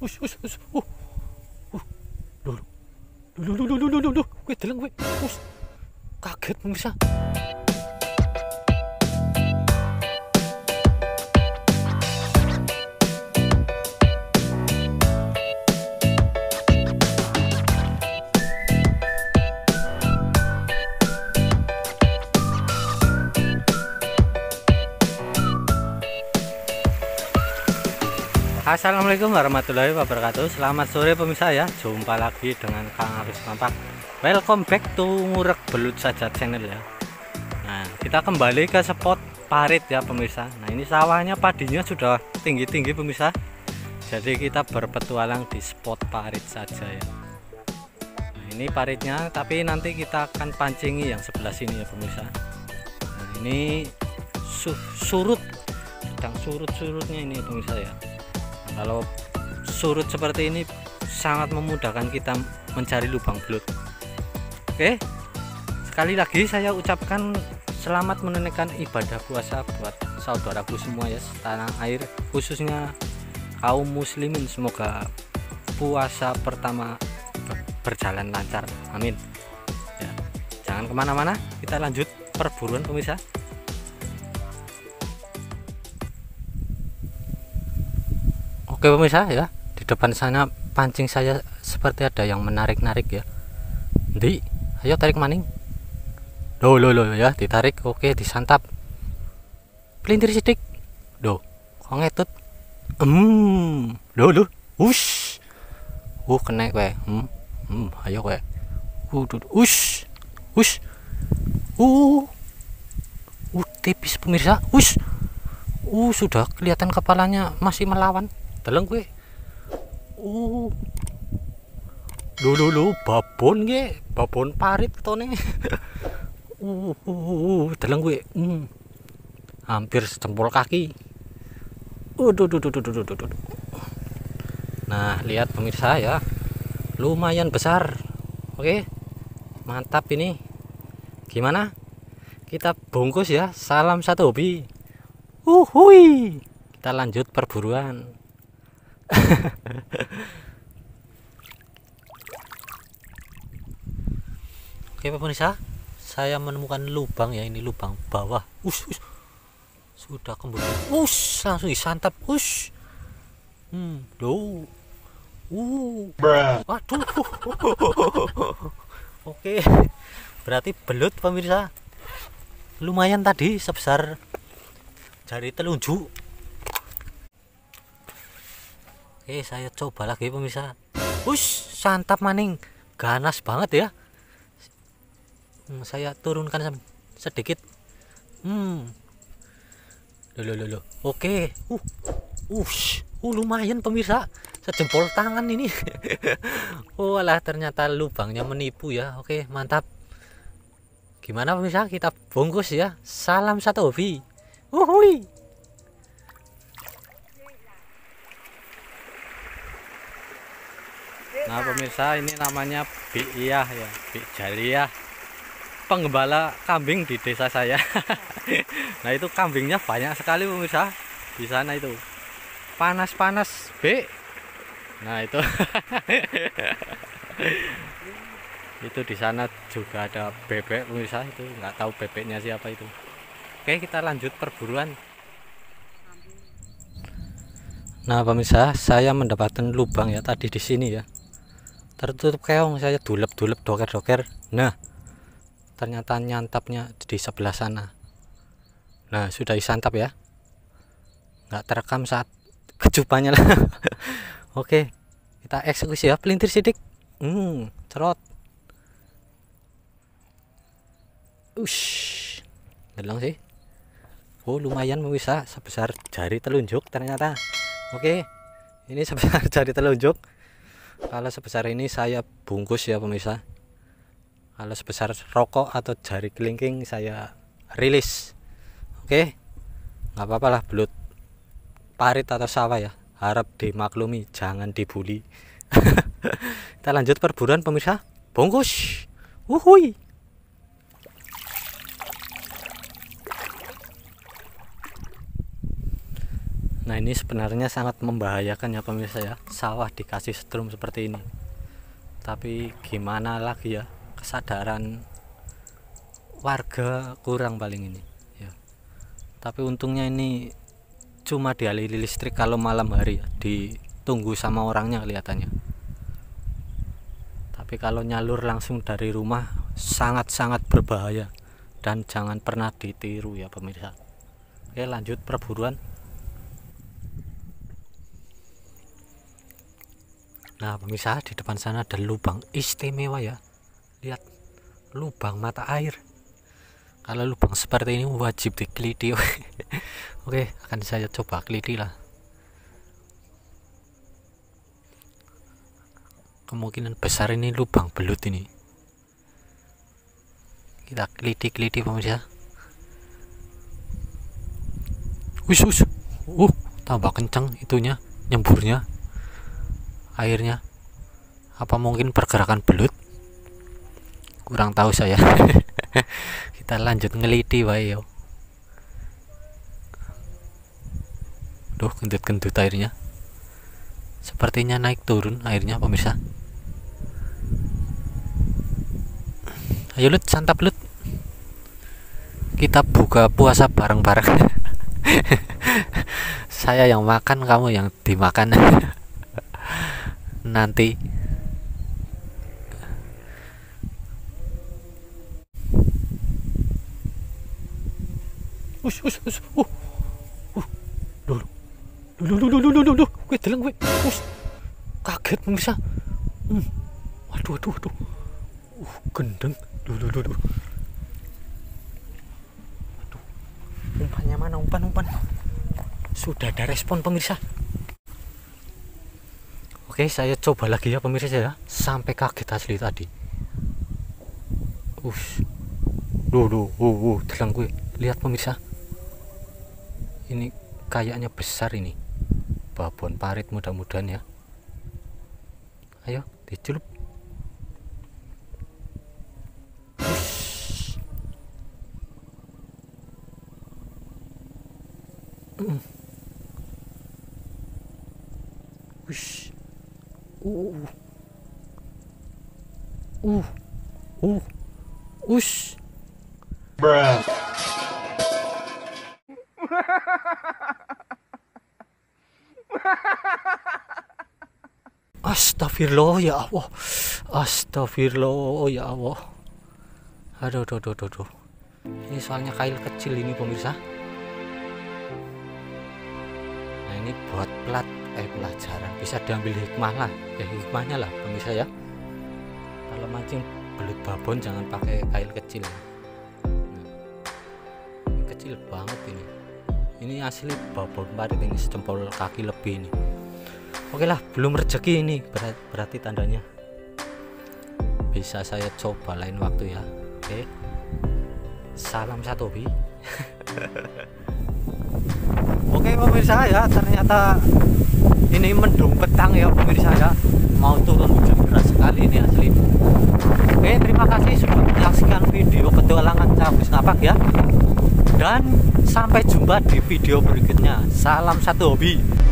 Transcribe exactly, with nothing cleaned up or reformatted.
us, us, us. Uh. Uh. Duh. Duh, duh, duh, duh, duh, duh, duh. Gue deleng gue. Us. Kaget pemirsa. Assalamualaikum warahmatullahi wabarakatuh. Selamat sore pemirsa ya. Jumpa lagi dengan Kang Arus Mampak. Welcome back to Ngurek Belut Saja channel ya. Nah, kita kembali ke spot parit ya pemirsa. Nah, ini sawahnya padinya sudah tinggi-tinggi pemirsa. Jadi kita berpetualang di spot parit saja ya. Nah, ini paritnya, tapi nanti kita akan pancingi yang sebelah sini ya pemirsa. Nah, ini su surut, sedang surut-surutnya ini pemirsa ya. Kalau surut seperti ini sangat memudahkan kita mencari lubang belut. Oke, sekali lagi saya ucapkan selamat menunaikan ibadah puasa buat saudaraku semua ya tanah air, khususnya kaum muslimin. Semoga puasa pertama berjalan lancar, amin ya. Jangan kemana-mana, kita lanjut perburuan pemirsa. Oke pemirsa ya, di depan sana pancing saya seperti ada yang menarik-narik ya. Ndi, ayo tarik maning. Loh loh loh ya, ditarik. Oke, disantap. Pelintir sidik. Loh, kok ngetut. Hmm, loh loh. Ush. Uh, kena kowe. Hmm. Hmm, ayo kowe. Uh, ush. Ush. Uh. Uh, tipis pemirsa. Ush. Uh, sudah kelihatan kepalanya masih melawan. Deleng gue. Uh. Lulu lu babon ge, babon parit tone. uh, uh, uh, deleng gue. Hmm. Hampir sejempol kaki. Uh, duh, duh, duh, duh, duh, duh, duh. Nah, lihat pemirsa ya. Lumayan besar. Oke. Mantap ini. Gimana? Kita bungkus ya. Salam satu hobi. Uhui. Kita lanjut perburuan. Oke pemirsa, saya menemukan lubang ya, ini lubang bawah. Us, us. Sudah kembali. Us, langsung disantap. Us. Hmm, loh. Uh. Waduh. Oke. Berarti belut pemirsa. Lumayan tadi sebesar jari telunjuk. Oke, saya coba lagi pemirsa. Ush, santap maning, ganas banget ya. Hmm, saya turunkan sedikit. Hmm, loh, loh, loh. Oke, uh, ush, uh, lumayan pemirsa, sejempol tangan ini. Oh, alah, ternyata lubangnya menipu ya. Oke, mantap. Gimana pemirsa? Kita bungkus ya. Salam satu hobi. Uhui. Nah pemirsa, ini namanya Bi'iyah ya, Bi'jaliyah, penggembala kambing di desa saya. Nah itu kambingnya banyak sekali pemirsa di sana itu. Panas-panas B. Nah itu. Itu di sana juga ada bebek pemirsa, itu nggak tahu bebeknya siapa itu. Oke, kita lanjut perburuan. Nah pemirsa, saya mendapatkan lubang ya tadi di sini ya. Tertutup keong, saya dulep-dulep doker-doker. Nah, ternyata nyantapnya di sebelah sana. Nah, sudah disantap ya. Nggak terekam saat kecupannya lah. Oke, kita eksekusi ya, pelintir sidik. Hmm, cerot. Ush, deleng sih. Oh, lumayan pemirsa, sebesar jari telunjuk ternyata. Oke, ini sebesar jari telunjuk. Kalau sebesar ini saya bungkus ya pemirsa. Kalau sebesar rokok atau jari kelingking saya rilis. Oke, nggak apa-apa lah, belut parit atau sawah ya, harap dimaklumi, jangan dibully. Kita lanjut perburuan pemirsa. Bungkus. Uhui. Nah ini sebenarnya sangat membahayakan ya pemirsa ya, sawah dikasih strum seperti ini. Tapi gimana lagi ya, kesadaran warga kurang paling ini ya. Tapi untungnya ini cuma dialiri listrik kalau malam hari ya, ditunggu sama orangnya kelihatannya. Tapi kalau nyalur langsung dari rumah sangat-sangat berbahaya dan jangan pernah ditiru ya pemirsa. Oke lanjut perburuan. Nah pemirsa, di depan sana ada lubang istimewa ya, lihat lubang mata air. Kalau lubang seperti ini wajib dikeliti. Oke akan saya coba keliti lah. Kemungkinan besar ini lubang belut ini, kita keliti-keliti pemirsa. Wis wis, uh tambah kencang itunya nyemburnya airnya. Apa mungkin pergerakan belut? Kurang tahu saya. Kita lanjut ngeliti wae yo. Duh, gendut-gendut airnya. Sepertinya naik turun airnya pemirsa. Ayo Lut, santap Lut. Kita buka puasa bareng-bareng. Saya yang makan, kamu yang dimakan. Nanti us us us uh uh dulu dulu dulu dulu dulu gue deleng gue us kaget pemirsa. hmm. waduh waduh waduh uh gendeng dulu dulu dulu waduh, umpannya mana, umpan umpan sudah ada respon pemirsa. Oke saya coba lagi ya pemirsa ya, sampai kaget asli tadi. Us, duh duh, uh, uh, telang gue. Lihat pemirsa, ini kayaknya besar ini, babon parit mudah-mudahan ya. Ayo dicelup. Us, mm. Us. Uh, uh, uh, ush, bruh. Astagfirullah ya Allah, astagfirullah ya Allah. Aduh, aduh, aduh, aduh. Ini soalnya kail kecil ini pemirsa. Nah ini buat plat. Eh pelajaran, bisa diambil hikmah lah ya, hikmahnya lah pemirsa ya. Kalau mancing belut babon jangan pakai kail kecil. Nah, ini kecil banget ini. Ini asli babon parit ini, sejempol kaki lebih ini. Oke lah, belum rezeki ini ber berarti tandanya. Bisa saya coba lain waktu ya. Oke, salam satu hobi. Oke pemirsa ya, ternyata ini mendung petang ya pemirsa ya, mau turun hujan deras sekali ini asli. Oke terima kasih sudah menyaksikan video petualangan Cabus Ngapak ya, dan sampai jumpa di video berikutnya. Salam satu hobi.